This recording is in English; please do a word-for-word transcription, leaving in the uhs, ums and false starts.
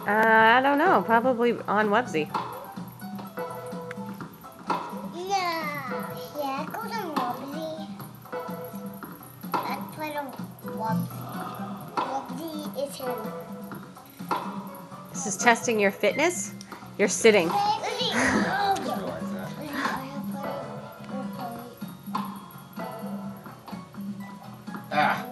Uh, I don't know. Probably on Websy. Yeah. Yeah, it goes on Wubsy. Let's play on Wubsy. Wubsy is him. This is testing your fitness. You're sitting. Lizzie. Yeah, I just realized that. Lizzie, I have played. Ah.